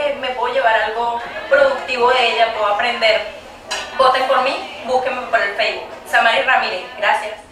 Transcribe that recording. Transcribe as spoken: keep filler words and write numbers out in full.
que me puedo llevar algo productivo de ella, puedo aprender. Voten por mí, búsquenme por el Facebook. Samari Ramírez, gracias.